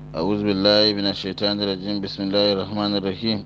أعوذ بالله من الشيطان الرجيم. بسم الله الرحمن الرحيم.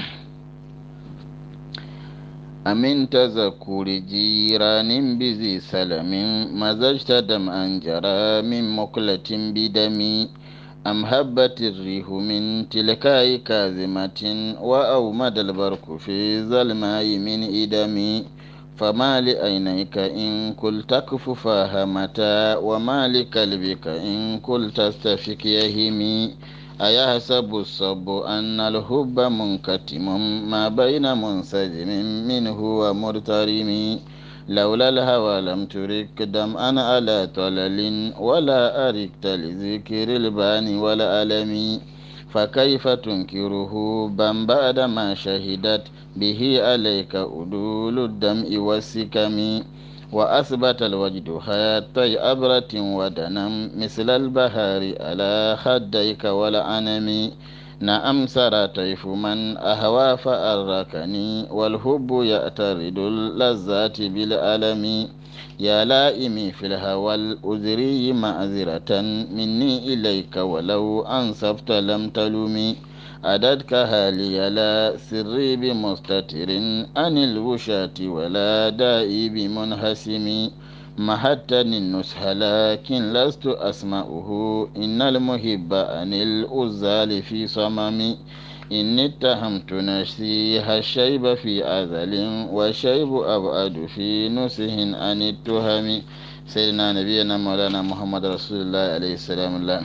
أمن تذكر جيران بذي سلم مزجت دمعا جرى من مقلة بدمي أم هبت الريح من تلكاء كاظمة وأومد البرق في ظلماء من إدمي فما لعينيك إن قلت كففاها متى وما لقلبك إن قلت استفك يهمي أيحسب الصب أن الحب منكتم ما بين منسجم منه ومرترم لولا الهوى لم ترك دمعا على طلل ولا أركت لذكر البان والألم فكيف تنكره بم بعد ما شهدت به عليك أدول الدمع والسكم وأثبت الوجد حتى أبرة ودنم مثل البهار على خديك والعنم نعم سرى طيف من أهوى فأركني والحب يأترد اللذات بالألم يا لائمي في الهوى الأزري معذرة مني إليك ولو أنصفت لم تلمي أدتك هالي لا سري بمستتر عن الوشاة ولا دائي بمنهسم مهتني النصح لكن لست أسمعه إن المحب عن الأزال في صمم إني اتهمت نفسيها الشيب في أزل والشيب أبعد في نسه عن التهم. سيدنا نبينا مولانا محمد رسول الله عليه السلام الله.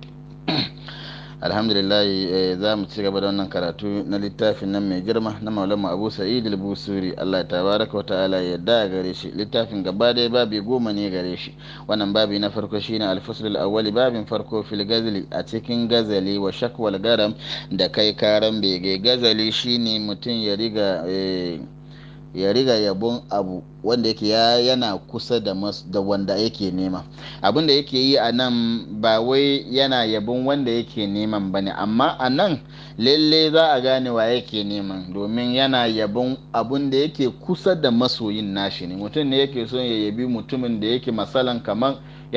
alhamdulillah za mu ci gaba da wannan karatu na littafin nan mai girma na maulama abu sa'id al-busuri Allah tabaraka wa ta'ala ya da gare shi. Littafin gaba daya babi 10 ne gare shi. Wannan babi na farko shine al-fasl al-awwali, babin farko fil gazali, a cikin gazali wa shakwal garam da kai karan bege. Gazali shine mutum ya riga yabon abu wanda yake yana kusa da wanda yake nema. Abin da yake yi a nan ba wai yana yabon wanda yake neman ba ne, amma a nan lalle za a gane wa yake neman, domin yana yabon abin da yake kusa da masoyin nashi ne. Mutum ne yake son ya yabi mutumin da yake masalan kamar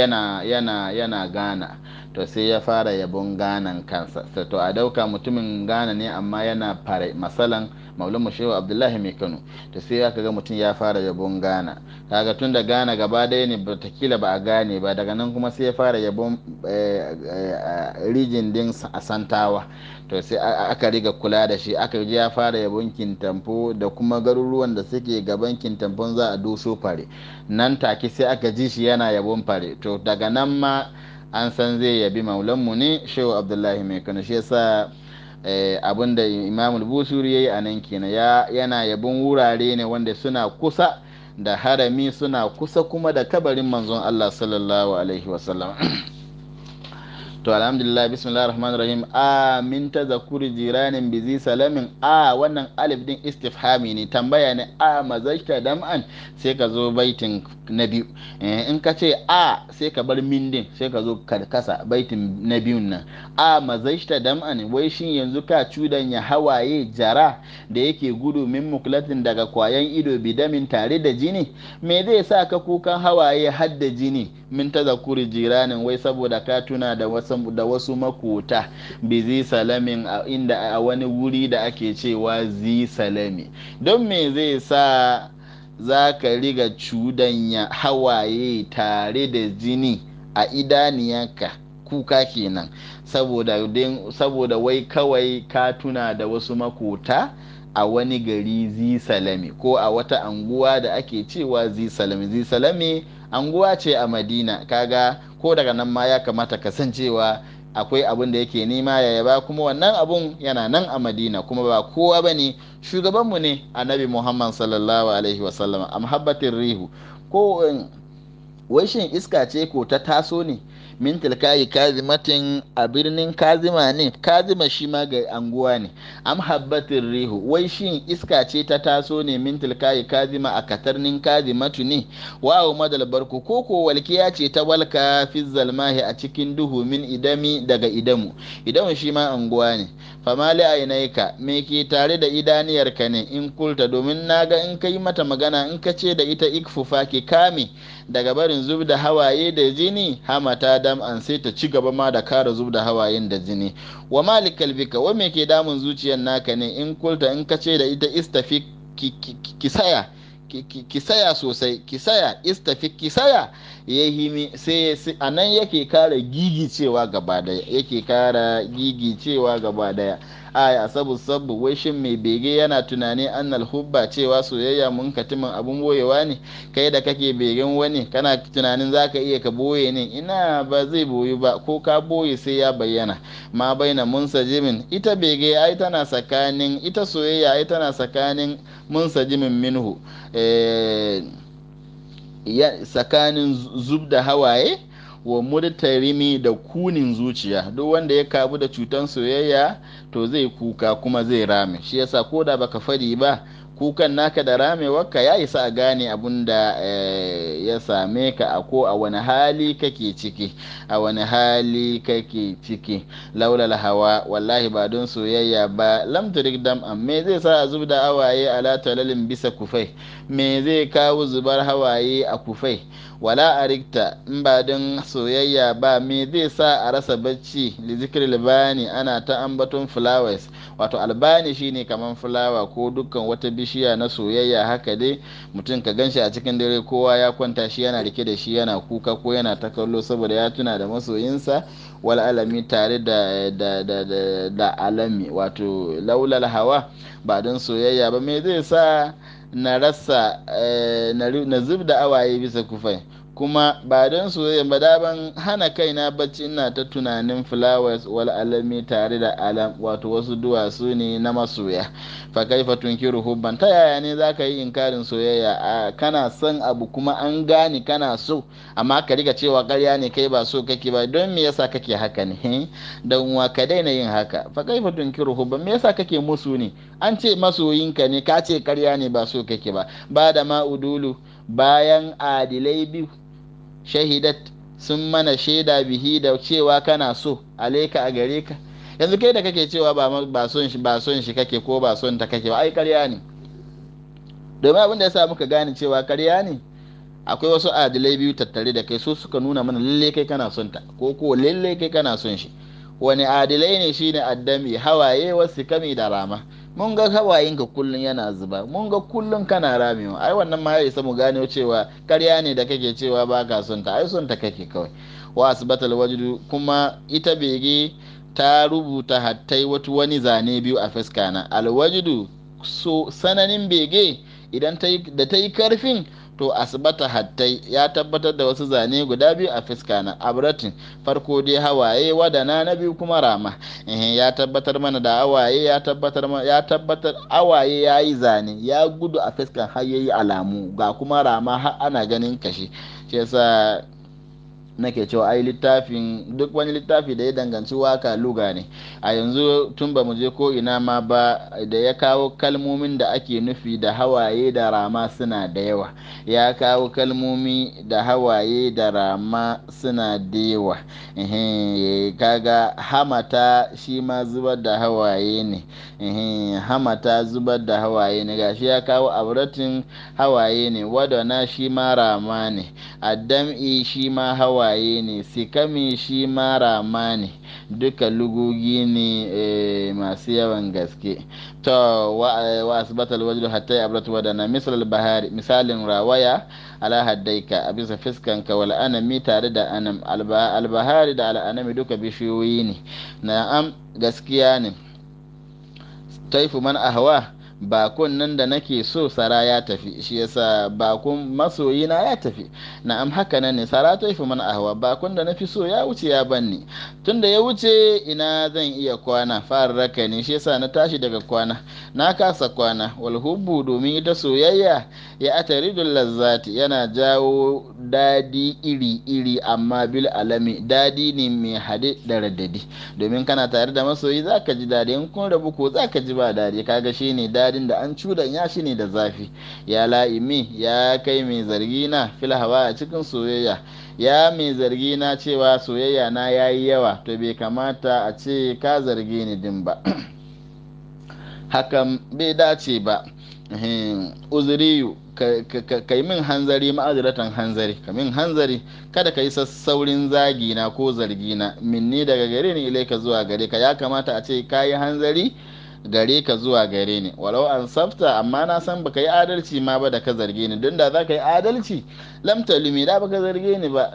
yana Ghana, to sai ya fara yabon Ghanan kansa. To a dauka mutumin Ghana ne amma yana fara masalan maulana shehu abdullahi mai Kano, to sai aka ga mutum ya fara yabon Ghana. Kaga tun da Ghana gaba ɗaya ne batakila ba a gane ba, daga nan kuma sai ya fara yabon rijin din Asantawa, to sai aka riga kula da shi, aka ji ya fara yabon Kintampo da kuma garuruwan da suke gaban Kintampon za a doso fare, nan take sai aka ji shi yana yabon fare. To daga nan ma an san zai yabi maulanmu ne shehu abdullahi mai Kano. Shi yasa abinda imam al-busuri yayi a nan kenan, yana yabon wurare ne wanda suna kusa da harami, suna kusa kuma da kabarin manzon Allah sallallahu alaihi wasallam. To alhamdulillah, bismillahir rahmanir rahim. Min tazakuri jiranin bizi salamin. Wannan alif din istifhami ne, tambaya ne. Mazajta dam'an, sai ka zo baitin na biyu. In ka ce sai ka bar min din, sai ka zo karkasa baitin na biyun nan. Mazajta dam'an, wai shin yanzu ka cudanya hawaye jara da yake gudu min muklatin daga kwayan ido bidamin tare da jini? Me zai sa ka kukan hawaye har da jini? Min tazakuri jiranin, wai saboda ka tuna da wasu makota bizi salamin, inda a wani wuri da ake cewa zi salami. Don me zai sa za ka riga cudanya hawaye tare da jini a idaniyanka? Kuka kenan saboda wai kawai ka tuna da wasu makota a wani gari zi salami, ko a wata anguwa da ake cewa zi salami. Zi salami anguwa ce a Madina. Kaga ko daga nan ma ya kamata kasancewa akwai abin da yake nema ya yaba, kuma wannan abun yana nan a Madina, kuma ba kowa bane, shugabanmu ne annabi Muhammad sallallahu alaihi wasallam. Amhabbatir rihu, ko wai shin iska ce ko ta taso ne min tilkayi kazimatin, a birnin Kazima ne? Kazima shi ma ga anguwa ne. Amhabbatir rihu, wai shin iska ce ta taso ne min tilkayi Kazima, a katarnin Kazimatu ne? Wa madal barku, koko walkiya ce ta walka fi zalmahi, a cikin duhu min idami, daga idamu. Idamu shi ma anguwa ne. famali ainaika, me ke tare da idaniyarka ne? In kulta, domin naga in kai mata magana, in ka ce da ita ikfufa, ki kame daga barin zub da hawaye da jini, hamata dam'an sai ta ci gaba ma da kara zub da hawayen da jini. Wa malikal bika, wa me ke damun zuciyar naka ne? In kulta, in kace da ita istafi ki saya, ki saya sosai, ki saya, istafi ki saya, ya himi sai a nan yake kara gigicewa gaba daya, yake kara gigicewa gaba daya. Aya sabu wai shin mai bege yana tunani annal hubba cewa soyayya mun katimin abun boyewa ne? Kai da kake begen wani kana tunanin zaka iya ka boye ne? Ina ba zai boyu ba, ko ka boye sai ya bayyana. Ma baina munsajimin, ita bege ai tana tsakanin, ita soyayya ai tana tsakanin munsajimin minhu, tsakanin zub da hawaye wa murtarimi da kunin zuciya. Duk wanda ya kabu da cutan soyayya to zai kuka kuma zai rame. Shi yasa ko da baka fadi ba, kukan naka da ramewarka ya isa a gane abun da ya same ka, a ko a wani hali kake ciki, a wani hali kake ciki. Laulal hawa, wallahi ba don soyayya ba, lam turik dam, me zai sa a zub da hawaye ala talalin bisa kufai? Me zai kawo zubar hawaye a kufai? Wala arikta, in ba don soyayya ba, me zai sa a rasa bacci? Li zikri albani, ana ta ambaton flowers, wato albani shine kaman fulawa ko dukkan wata bishiya na soyayya. Haka dai mutum ka ganshi a cikin dare kowa ya kwanta, shi yana rike da shi yana kuka ko yana ta kallo saboda ya tuna da masoyinsa. Wal alami, tare da alami, wato laulal hawa, ba don soyayya ba, me zai sa na rasa na zub da awaye bisa kufai? Kuma ba don soyayya ba, da ban hana kaina bacci ina ta tunanin flowers. Wal alami, tare da alam, wato wasu duwatsu ne na masoya. Fa kaifa tunkiru hubban, ta yaya ne zaka yi inkarin soyayya? Kana son abu kuma an gane kana so, amma ka riga cewa ƙarya ne, kai ba so kake ba. Don me yasa kake haka ne? Dan uwa ka daina yin haka. Fa kaifa tunkiru hubban, me yasa kake musu ne? An ce masoyinka ne, ka ce ƙarya ne, ba so kake ba. Ba da ma'udulu, bayan adilai biyu shahidat sun mana shaida bihi da cewa kana so, alaika a gare ka. Yanzu kai da kake cewa ba son shi kake ko ba son ta kake ba, ai ƙarya ne. Domin abin da ya sa muka gane cewa ƙarya ne, akwai wasu adilai biyu tattare da kai, so suka nuna mana lalle kai kana son ta, ko lalle kai kana son shi. Wani adilai ne? Shine addami, hawaye, wasu kami da rama. Mun ga hawayenka kullun yana zuba, mun ga kullun kana ramewa. Ai wannan ma ya isa mu gane cewa ƙarya ne da kake cewa ba ka son ta, ai son ta kake kawai. Wa asbatal wajdu, kuma ita bege ta rubuta hattai wani zane biyu a fuska na. Alwajdu, so sananin bege idan da ta yi karfin, to asbata hattai, ya tabbatar da wasu zane guda biyu a fuska na. Abratin, farko dai hawaye, wadana na biyu kuma rama. Ya tabbatar mana da hawaye, ya tabbatar hawaye ya yi zane, ya gudu a fuskan har yayi alamu, ga kuma rama har ana ganin kashi. Shi yasa nake cewa ai littafin, duk wani littafi da ya danganci waka luga ne. A yanzu tun ba mu je ko ina ma ba, da ya kawo kalmomin da ake nufi da hawaye da rama suna da yawa. Ya kawo kalmomi da hawaye da rama suna da yawa. Kaga hamata shi ma zubar da hawaye ne. Hamata zubar da hawaye ne, gashi ya kawo abratin hawaye ne, wadana shi ma rama ne, addam'i shi ma hawaye ne, sikami shi ma rama ne. Duka lugogi ne masu yawan gaske. To wa asbatal wajdu hatta abratu wadana, misal bahari, misalin rawaya ala haddaika, a bisa fiskanka, wal anami, tare da anam. Albahari da al'anami duka bishiyoyi ne. Na'am, gaskiya ne. Taifu man ahwa, bakon nan da nake so sara ya tafi. Shi yasa bakon masoyina ya tafi. Na'am, haka nan ne, sara taifu man ahwa, bakon da nafi so ya wuce ya banni. Tunda ya wuce ina zan iya kwana? Fara raka ne, shi yasa na tashi daga kwana, na kasa kwana. Wal hubbu, domin ita soyayya, ya ataridul lazzati, yana jawo dadi iri amma bil alami, dadi ne mai hade da radadi. Domin kana tare da masoyi zaka ji dadi, in kun rabu ko zaka ji ba dadi. Kaga shine dadin da an cudanya shi ne da zafi. Ya la'imi, ya kai mai zargi na, fil hawa, a cikin soyayya. Ya mai zargi na cewa soyayya na yayi yawa, to bai kamata a ce ka zarge ni din ba. Hakan bai dace ba. uzuriyu ka yi min hanzari, ma'aziratan hanzari, ka min hanzari, kada ka yi sassaurin zagina ko zargina, minni daga gare ni ilaika zuwa gare ka. Ya kamata a ce ka yi hanzari gare ka zuwa gare ni, walau an safta, amma na san baka yi adalci ma ba da ka zarge ni, don da za ka yi adalci lam talumi, da baka zarge ni ba,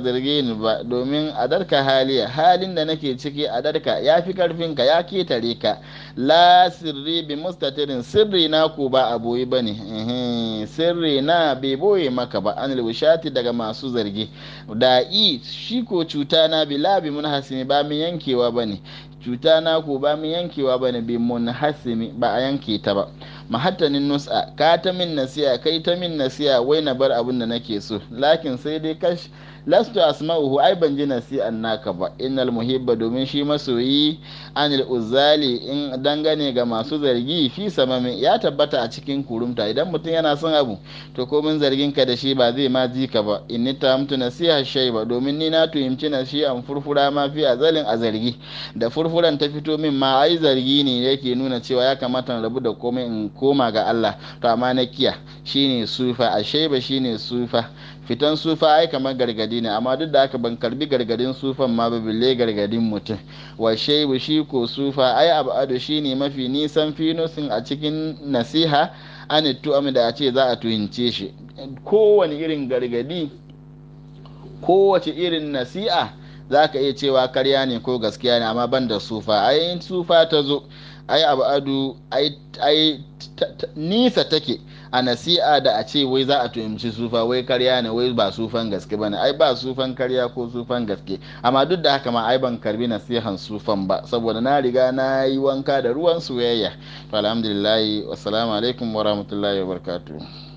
domin adarka haliya, halin da nake ciki adarka ya fi karfin ka, ya ketare ka. La sirri bi mustatirin, sirri na ko ba a boye bane, sirri na bai boye maka ba, an wushati daga masu zargi. Da'i shi ko cuta na bi labi mun hasimi, ba mu yankewa bane, cuta na ko ba mu yankewa bane, bi mun hasimi, ba a yanke ta ba. Mahattanin nus'a, ka ta min nasiya, kai ta min nasiya, wai na bar abin da nake so, lakin sai dai kash lastu asma'uhu, ai ban ji nasi'an naka ba. Innal muhibba, domin shi masoyi, anil uzali, in dangane ga masu zargi, fi samami, ya tabbata a cikin kurumta. Idan mutum yana son abu to komin zargin ka da shi ba zai ma ji ka ba. Inni tamtu nasiha shayba, domin ni na tuhimci nasihan furfura ma fi azalin a zargi, da furfuran ta fito min ma ai zargi ne yake nuna cewa ya kamata na rabu da komai in koma ga Allah, to amma na kiya. Shine sufa, a shayba shine sufa, fitan sufa ai kamar gargadi ne, amma duk da haka ban karbi gargadin sufan ma ba, bille gargadin mutum. Wa shaybu, shi ko sufa ai abadu, shine mafi nisan finusin a cikin nasiha, an tu'am, da a ce za a tuhince shi. Kowane irin gargadi, kowace irin nasi'a za ka iya cewa karya ne ko gaskiya ne, amma ban da sufa. Ai sufa ta zo, ai abadu, ai nisa take a nasi'a da a ce wai za a tuhumci sufa, wai karya ne, wai ba sufan gaske bane. Ai ba sufan karya ko sufan gaske, amma duk da haka ma ai ban karbi nasihan sufan ba, saboda na riga na yi wanka da ruwan soyayya. Alhamdulillah, wassalamu alaikum wa rahmatullahi wa barakatuh.